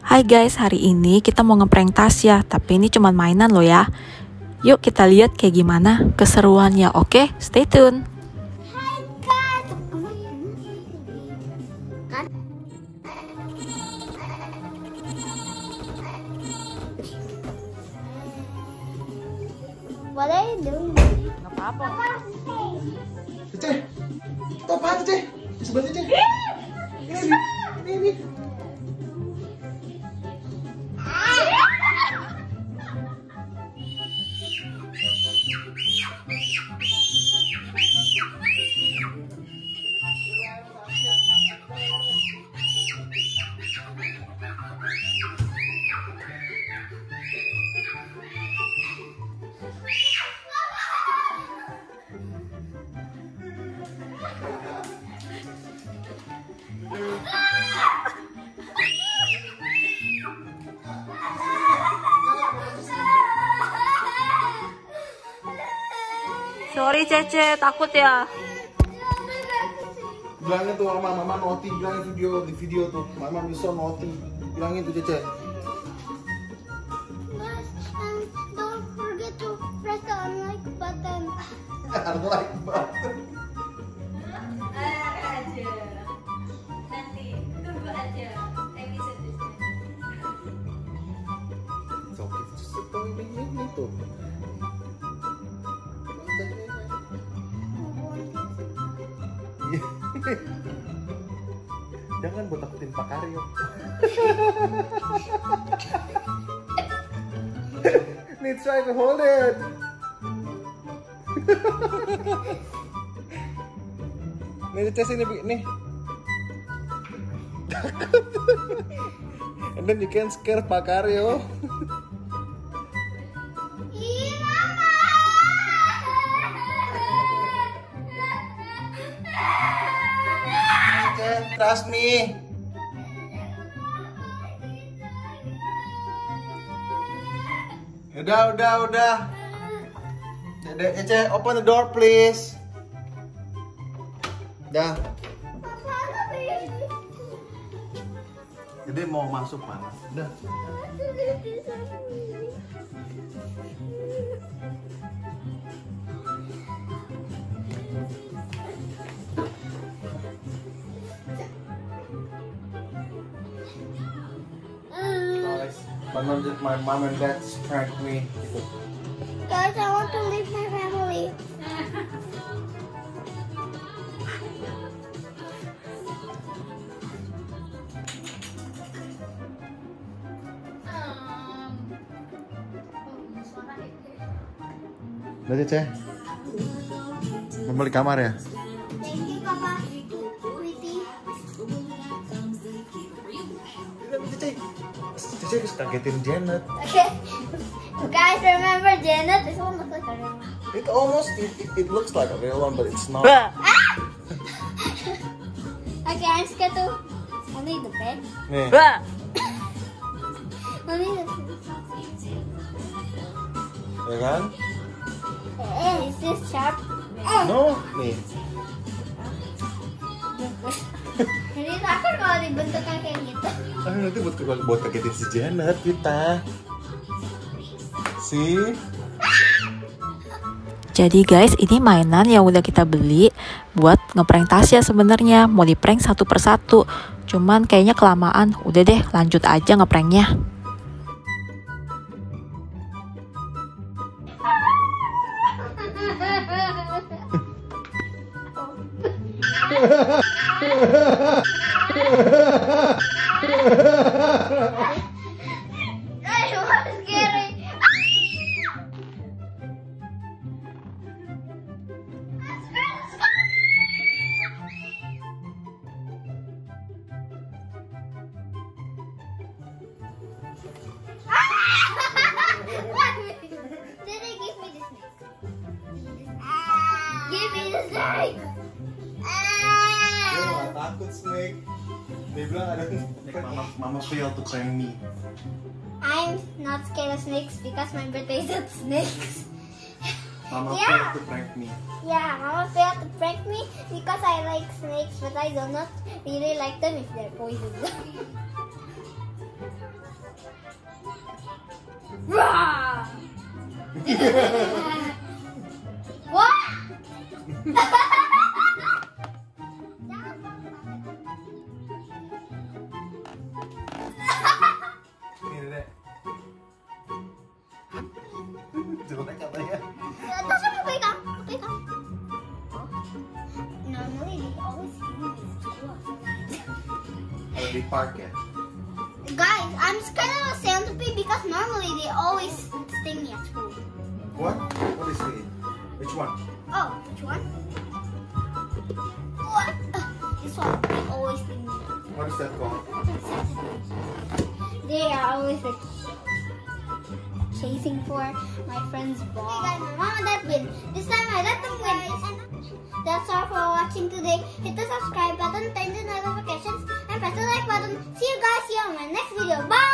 Hai guys, hari ini kita mau ngeprank Tasya, tapi ini cuma mainan loh ya. Yuk kita lihat kayak gimana keseruannya, oke? Stay tune. What are you doing? Gak apa-apa. Cece, itu apaan tuh, Cece? Di sebelah Cece. Ini. Sorry Cece, takut ya. Bilangin tuh mama naughty, bilangin di video tuh. Mama bisa naughty. Bilangin tuh Cece. Guys, don't forget to press the unlike button. Unlike button. aja nanti tunggu aja episode So, just ini tuh. Jangan buat takutin Pak Karyo. Need try to hold it. Nih Cece nih. And then you can scare Pak Karyo. Trust me. Udah. Cece, open the door please. Dah. Jadi mau masuk mana? Udah. My mom and dad pranked me. Guys, I want to leave my family. Udah Cece. Mau balik kamar ya? Thank you, Papa. Sweetie. Cece harus kagetin Janet. Okay. Guys, remember Janet? This one looks like a real one. It looks like a real one, but it's not. Okay, I'm scared to only the bed. Nih. Only the Ya kan? Is this sharp? No, nih. Jadi takut kalau dibentukkan kayak gitu. Nanti buat kagetin si Janet kita. See? Jadi guys, ini mainan yang udah kita beli buat ngeprank Tasya sebenarnya. Mau di prank satu persatu. Cuman kayaknya kelamaan. Udah deh, lanjut aja ngepranknya. Scary. Daddy, give me the snake. Give me the snake. Dia malah takut snake. Dia bilang ada mama fail to prank me. I'm not scared of snakes because my birthday is at snakes. Mama Yeah. failed to prank me. Yeah, Mama failed to prank me because I like snakes, but I do not really like them if they're poisonous. Wah! Ini deh. Jelek katanya. Terus apa pegang? Pegang. Oh. Normally they always give me this school. Kalau di park ya. Guys, I'm scared of a centipede because normally they always sting me at school. What? What is it? Which one? Oh, which one? What? This one. They always sting me. What is that called? They are always like chasing for my friend's ball. Okay guys, my mom and dad win. This time I let them win. That's all for watching today. Hit the subscribe button, turn the notifications, and press the like button. See you guys here on my next video. Bye!